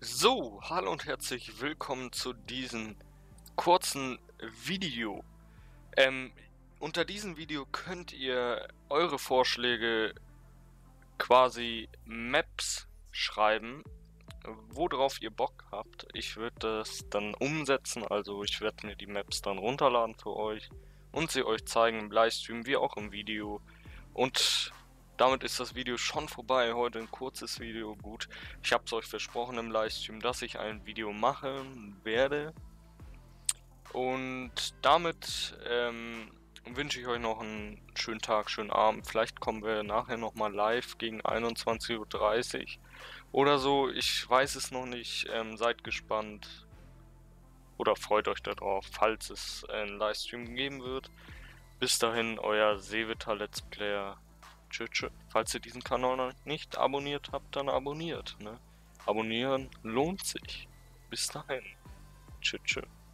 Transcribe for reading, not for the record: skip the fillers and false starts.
So, hallo und herzlich willkommen zu diesem kurzen Video. Ähm, Unter diesem Video könnt ihr eure Vorschläge, quasi Maps schreiben, worauf ihr Bock habt. Ich würde das dann umsetzen, also ich werde mir die Maps dann runterladen für euch und sie euch zeigen im Livestream wie auch im Video. Und damit ist das Video schon vorbei. Heute ein kurzes Video. Gut, ich habe es euch versprochen im Livestream, dass ich ein Video machen werde. Und damit wünsche ich euch noch einen schönen Tag, schönen Abend. Vielleicht kommen wir nachher nochmal live gegen 21:30 Uhr oder so. Ich weiß es noch nicht. Seid gespannt oder freut euch darauf, falls es einen Livestream geben wird. Bis dahin, euer Sevita Let's Player. Tschö, tschö. Falls ihr diesen Kanal noch nicht abonniert habt, dann abonniert. Ne? Abonnieren lohnt sich. Bis dahin. Tschö, tschö.